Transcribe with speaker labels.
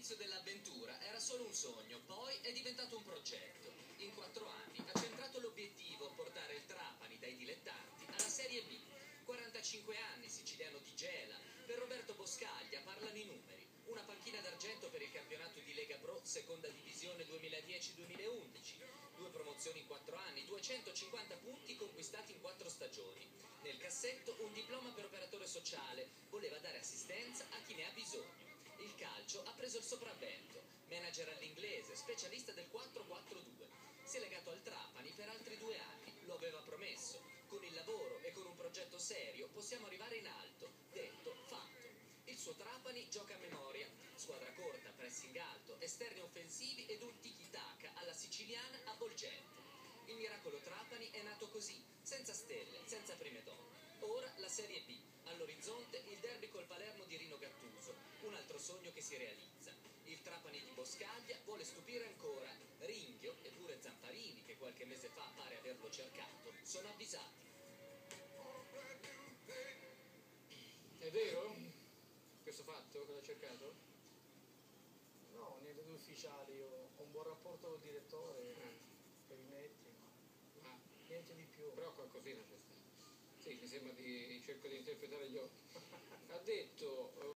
Speaker 1: All'inizio dell'avventura era solo un sogno, poi è diventato un progetto. In 4 anni ha centrato l'obiettivo portare il Trapani dai dilettanti alla Serie B. 45 anni, siciliano di Gela. Per Roberto Boscaglia parlano i numeri. Una panchina d'argento per il campionato di Lega Pro, seconda divisione 2010-2011. 2 promozioni in 4 anni, 250 punti conquistati in 4 stagioni. Nel cassetto un diploma per operatore sociale, voleva dare assistenza a chi ne ha bisogno. Il calcio ha preso il sopravvento, manager all'inglese, specialista del 4-4-2. Si è legato al Trapani per altri 2 anni, lo aveva promesso. Con il lavoro e con un progetto serio possiamo arrivare in alto. Detto, fatto. Il suo Trapani gioca a memoria, squadra corta, pressing alto, esterni offensivi ed un tiki-taka alla siciliana avvolgente. Il miracolo Trapani è nato così, senza stelle, senza prime donne. Ora la Serie B, all'orizzonte il derby col Palermo di Rino Gattuso, un altro sogno che si realizza. Il Trapani di Boscaglia vuole stupire ancora. Ringhio e pure Zamparini, che qualche mese fa pare averlo cercato, sono avvisati.
Speaker 2: È vero? Questo fatto che l'ha cercato?
Speaker 3: No, niente di ufficiale, io ho un buon rapporto col direttore, per i netti,
Speaker 2: Ma
Speaker 3: niente di più.
Speaker 2: però qualcosina c'è stato. Sì, mi sembra di cerco di interpretare gli occhi. Ha detto